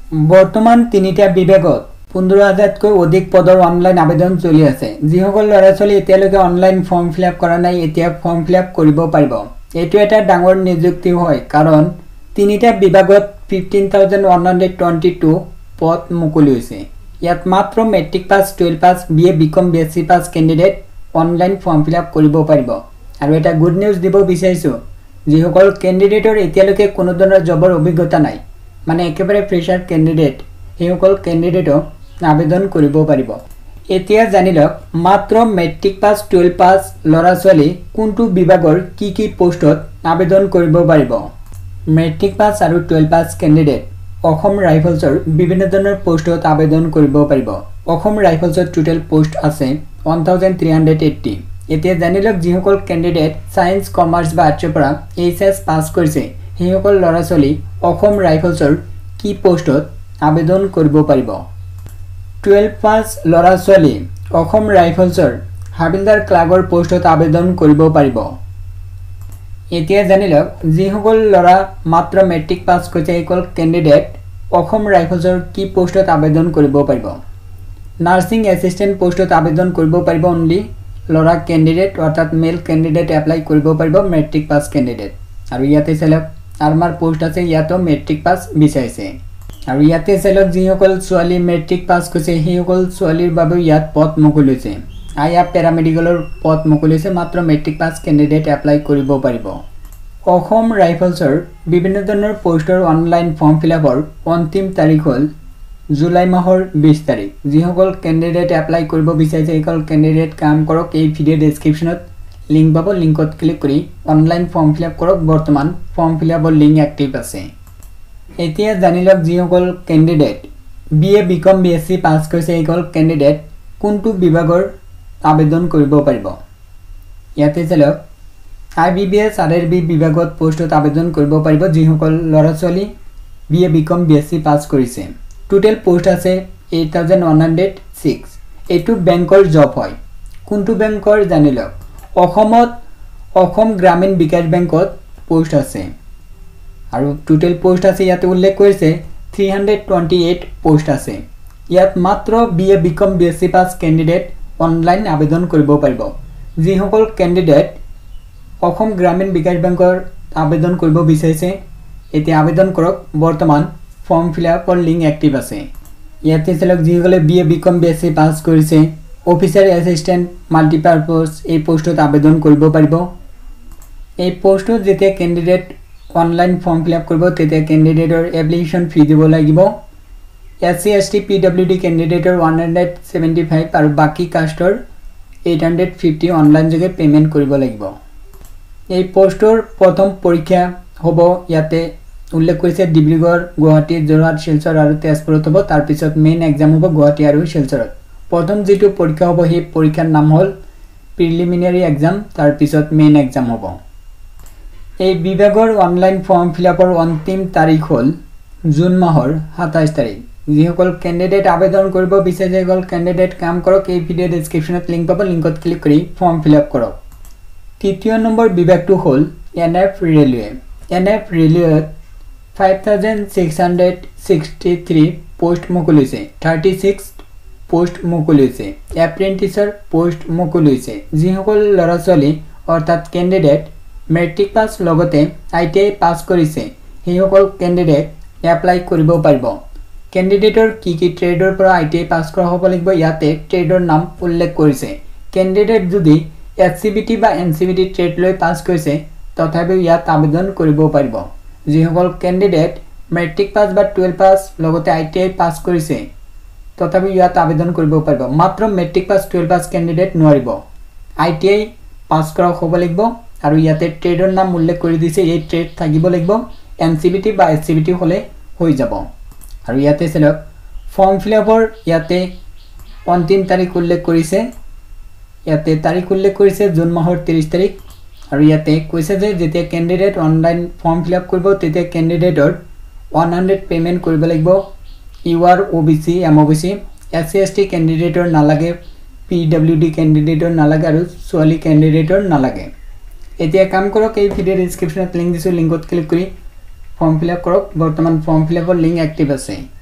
বৰ্তমান তিনিটা বিভাগত 15,000তকৈ অধিক পদৰ অনলাইন আবেদন চলি আছে। যিসকল ল'ৰা-ছোৱালী এতিয়ালৈকে অনলাইন ফৰ্ম ফিলআপ কৰা নাই এতিয়া ফৰ্ম ফিলআপ কৰিব পাৰিব। এইটো এটা ডাঙৰ নিযুক্তি হয় কাৰণ তিনিটা বিভাগত 15,122 পদ মুকলি হৈছে। ইয়াত মাত্ৰ matric pass, 12 pass, BA, BCom, BSc pass candidate online form fill up কৰিব পাৰিব। আৰু এটা গুড নিউজ দিব বিচাৰিছোঁ, যিসকল কেণ্ডিডেটৰ এতিয়ালৈকে কোনো ধৰণৰ জবৰ অভিজ্ঞতা নাই, মানে একেবাৰে ফ্ৰেছাৰ কেণ্ডিডেট, সেইসকল কেণ্ডিডেটক আবেদন কৰিব পাৰিব। এতিয়া জানি লওক মাত্ৰ মেট্ৰিক পাছ, 12 পাছ ল'ৰা-ছোৱালী কোনটো বিভাগৰ কি পোষ্টত আবেদন কৰিব পাৰিব। মেট্ৰিক পাছ আৰু 12 পাছ কেণ্ডিডেট অসম ৰাইফলছৰ বিভিন্ন ধৰণৰ পোষ্টত আবেদন কৰিব পাৰিব। অসম ৰাইফলছৰ টোটেল পোষ্ট আছে 1380। এতিয়া জানি লওক যিসকল কেণ্ডিডেট সায়েন্স, কমাৰ্চ বা আৰ্টছৰ পৰা HS পাছ কৰিছে সেইসকল ল'ৰা-ছোৱালী অসম ৰাইফলছৰ কি পোষ্টত আবেদন কৰিব পাৰিব। 12 পাছ ল'ৰা-ছোৱালী অসম ৰাইফলছৰ হাবিলদাৰ ক্লাৰ্কৰ পোষ্টত আবেদন কৰিব পাৰিব। এতিয়া জানি লওক যিসকল ল'ৰা মাত্ৰ মেট্ৰিক পাছ কৰিছে সেইসকল কেণ্ডিডেট অসম ৰাইফলছৰ কি পোষ্টত আবেদন কৰিব পাৰিব। নাৰ্ছিং এছিষ্টেণ্ট পোষ্টত আবেদন কৰিব পাৰিব অনলি ল'ৰা কেণ্ডিডেট, অৰ্থাৎ মেল কেণ্ডিডেট এপ্লাই কৰিব পাৰিব মেট্ৰিক পাছ কেণ্ডিডেট। আৰু ইয়াতে চাওক আৰ্মাৰ পোষ্ট আছে, ইয়াতো মেট্ৰিক পাছ বিচাৰিছে। আৰু ইয়াতে চাওক যিসকল ছোৱালী মেট্ৰিক পাছ কৰিছে সেইসকল ছোৱালীৰ বাবেও ইয়াত পদ মুকলি হৈছে। আয়া পেৰামেডিকেলৰ পদ মুকলি হৈছে, মাত্ৰ মেট্ৰিক পাছ কেণ্ডিডেট এপ্লাই কৰিব পাৰিব। অসম ৰাইফলছৰ বিভিন্ন ধৰণৰ পোষ্টৰ অনলাইন ফৰ্ম ফিলআপৰ অন্তিম তাৰিখ হ'ল জুলাই মাহৰ 20 তাৰিখ। যিসকল কেণ্ডিডেট এপ্লাই কৰিব বিচাৰিছে সেইসকল কেণ্ডিডেট কাম কৰক, এই ভিডিঅ' ডেছক্ৰিপশ্যনত লিংক পাব, লিংকত ক্লিক কৰি অনলাইন ফৰ্ম ফিলআপ কৰক। বৰ্তমান ফৰ্ম ফিলআপৰ লিংক এক্টিভ আছে। এতিয়া জানি লওক যিসকল candidate BA, BCom, BSc pass কৰিছে সেইসকল কেণ্ডিডেট কোনটো বিভাগৰ আবেদন কৰিব পাৰিব। ইয়াতে চাওক IBBS, RRB বিভাগত পোষ্টত আবেদন কৰিব পাৰিব যিসকল ল'ৰা-ছোৱালী BA, BCom, BSc পাছ কৰিছে। টোটেল পোষ্ট আছে 8106। এইটো বেংকৰ জব হয়। কোনটো বেংকৰ জানি লওক। অসমত অসম গ্ৰামীণ বিকাশ বেংকত পোষ্ট আছে আৰু টোটেল পোষ্ট আছে ইয়াতে উল্লেখ কৰিছে 328 পোষ্ট আছে। ইয়াত মাত্ৰ BA, BCom, BSc pass candidate online আবেদন কৰিব পাৰিব। যিসকল কেণ্ডিডেট অসম গ্ৰামীণ বিকাশ বেংকৰ আবেদন কৰিব বিচাৰিছে এতিয়া আবেদন কৰক। বৰ্তমান ফৰ্ম ফিলআপৰ লিংক এক্টিভ আছে। ইয়াতে চাওক যিসকলে BA, BCom, BSc পাছ কৰিছে অফিচাৰ এছিষ্টেণ্ট মাল্টিপাৰপজ এই পোষ্টত আবেদন কৰিব পাৰিব। এই পোষ্টত যেতিয়া কেণ্ডিডেট অনলাইন ফৰ্ম ফিলআপ কৰিব তেতিয়া কেণ্ডিডেটৰ এপ্লিকেশ্যন ফি দিব লাগিব। SC, ST, PWD কেণ্ডিডেটৰ 175 আৰু বাকী কাষ্টৰ 850 অনলাইন যোগে পে'মেণ্ট কৰিব লাগিব। এই পোষ্টৰ প্ৰথম পৰীক্ষা হ'ব ইয়াতে উল্লেখ কৰিছে ডিব্ৰুগড়, গুৱাহাটী, যোৰহাট, শিলচৰ আৰু তেজপুৰত হ'ব। তাৰপিছত মেইন এক্সাম হ'ব গুৱাহাটী আৰু শিলচৰত। প্ৰথম যিটো পৰীক্ষা হ'ব সেই পৰীক্ষাৰ নাম হ'ল প্ৰিলিমিনাৰী এক্সাম, তাৰপিছত মেইন এক্সাম হ'ব। এই বিভাগৰ অনলাইন ফৰ্ম ফিলআপৰ অন্তিম তাৰিখ হ'ল জুন মাহৰ 27 তাৰিখ। যিসকল কেণ্ডিডেট আবেদন কৰিব বিচাৰিছে সেইসকল কেণ্ডিডেট কাম কৰক, এই ভিডিঅ' ডেছক্ৰিপশ্যনত লিংক পাব, লিংকত ক্লিক কৰি ফৰ্ম ফিলআপ কৰক। তৃতীয় নম্বৰ বিভাগটো হ'ল NF ৰেলৱে। NF ৰেলৱেত 5663 পোষ্ট মুকলি হৈছে। 36 পোষ্ট মুকলি হৈছে। এপ্ৰেণ্টিছৰ পোষ্ট মুকলি হৈছে। যিসকল ল'ৰা-ছোৱালী অৰ্থাৎ কেণ্ডিডেট মেট্ৰিক পাছ লগতে ITI পাছ কৰিছে সেইসকল কেণ্ডিডেট এপ্লাই কৰিব পাৰিব। কেণ্ডিডেটৰ কি ট্ৰেডৰ পৰা ITI পাছ কৰা হ'ব লাগিব, ইয়াতে ট্ৰেডৰ নাম উল্লেখ কৰিছে। কেণ্ডিডেট যদি SCBT বা NCBT ট্ৰেড লৈ পাছ কৰিছে তথাপিও ইয়াত আবেদন কৰিব পাৰিব। যিসকল কেণ্ডিডেট মেট্ৰিক পাছ বা 12 পাছ লগতে ITI পাছ কৰিছে তথাপিও ইয়াত আবেদন কৰিব পাৰিব। মাত্ৰ মেট্ৰিক পাছ, 12 পাছ কেণ্ডিডেট নোৱাৰিব, ITI পাছ কৰা হ'ব লাগিব। আৰু ইয়াতে ট্ৰেডৰ নাম উল্লেখ কৰি দিছে, এই ট্ৰেড থাকিব লাগিব। NCBT বা SCBT হ'লে হৈ যাব। আৰু ইয়াতে চাওক ফৰ্ম ফিলআপৰ ইয়াতে অন্তিম তাৰিখ উল্লেখ কৰিছে। ইয়াতে তাৰিখ উল্লেখ কৰিছে জুন মাহৰ 30 তাৰিখ। আৰু ইয়াতে কৈছে যে যেতিয়া কেণ্ডিডেট অনলাইন ফৰ্ম ফিলআপ কৰিব তেতিয়া কেণ্ডিডেটৰ 100 পে'মেণ্ট কৰিব লাগিব। UR, OBC, MOBC, SC, ST কেণ্ডিডেটৰ নালাগে, PWD কেণ্ডিডেটৰ নালাগে আৰু ছোৱালী কেণ্ডিডেটৰ নালাগে। এতিয়া কাম কৰক, এই ভিডিঅ' ডেছক্ৰিপশ্যনত লিংক দিছোঁ, লিংকত ক্লিক কৰি ফৰ্ম ফিলআপ কৰক। বৰ্তমান ফৰ্ম ফিলআপৰ লিংক এক্টিভ আছে।